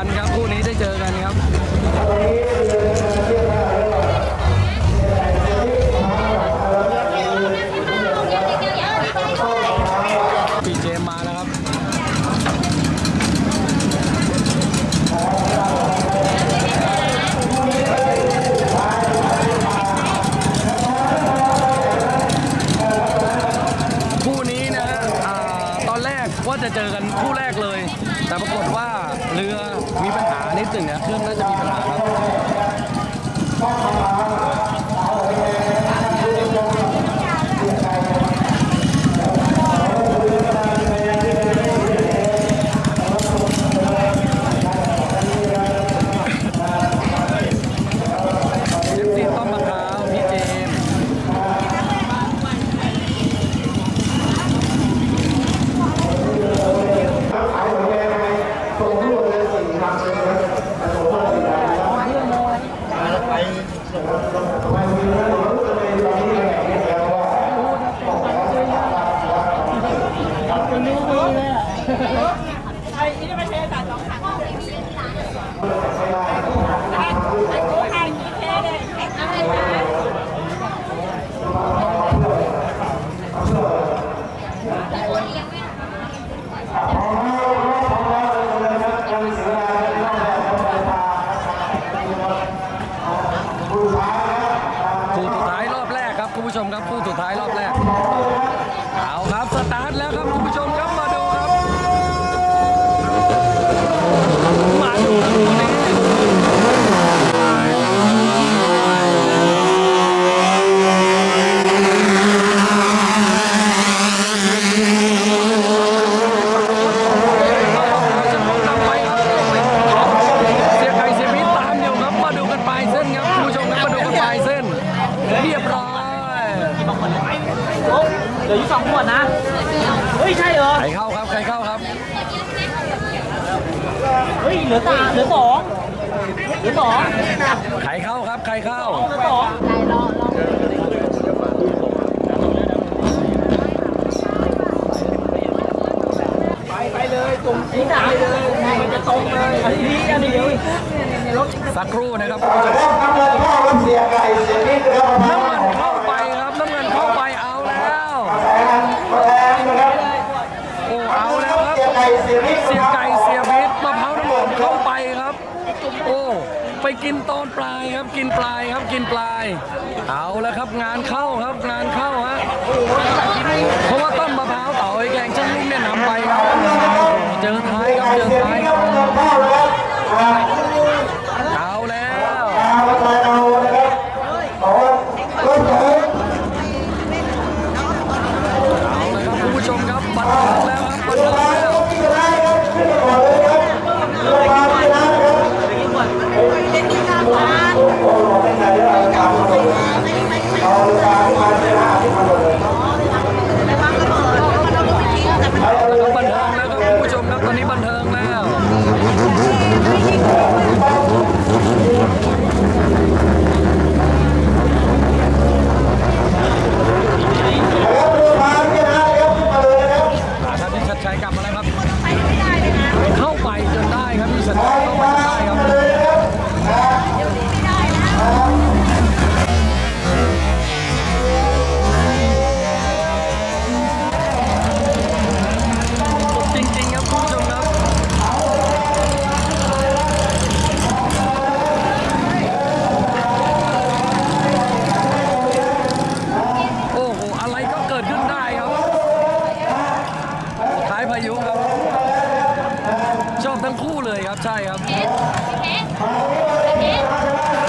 กันครับคู่นี้ได้เจอกันครับพี่เจมมาแล้วครับคู่นี้นะตอนแรกว่าจะเจอกันคู่แรกเลยแต่ปรากฏว่าเรือมีปัญหานิดหนึ่งนะเครื่องน่าจะมีปัญหาครับคุณผู้ชมครับคู่สุดท้ายรอบแรกเอาครับสตาร์ทแล้วครับคุณผู้ชมครับมาดูครับมาดูคู่นี้เสียไก่เสียวิทย์ตามอยู่ครับมาดูกันปลายเส้นครับคุณผู้ชมครับมาดูกันปลายเส้นเรียบร้อยเหลืออยู่2 ขวดนะเฮ้ยใช่เหรอใครเข้าครับใครเข้าครับเฮ้ยเหลือ2 ใครเข้าครับใครเข้าไปเลยตรงนี้ได้เลยมันจะตรงเลยอันนี้เดี๋ยวสักครู่นะครับน้ำมันเข้าไปครับน้ำมันเข้าไปเอาแล้วโอ้เอาแล้วครับเสียไก่เสียวิทย์มะพร้าวน้ำหอมเข้าไปครับโอ้ไปกินตอนปลายครับกินปลายครับกินปลายเอาแล้วครับงานเข้าครับงานเข้าฮะเพราะว่าต้นมะพร้าวเต่าไอ้แกงช่างลุ่มเนี่ยนำไปครับเจอท้ายครับเจอท้ายครับเอาแล้วคุณผู้ชมครับบันเทิงแล้วครับบันเทิงแล้วบันเทิงแล้วครับคุณผู้ชมครับตอนนี้บันเทิงแล้วพี่ชัดชัยกลับมาแล้วครับเข้าไปจนได้ครับพี่ชัดชัยเข้าไปจนได้ครับจริงๆครับคุณผู้ชมครับโอ้โหอะไรก็เกิดขึ้นได้ครับท้ายพายุครับชอบทั้งคู่เลยครับใช่ครับ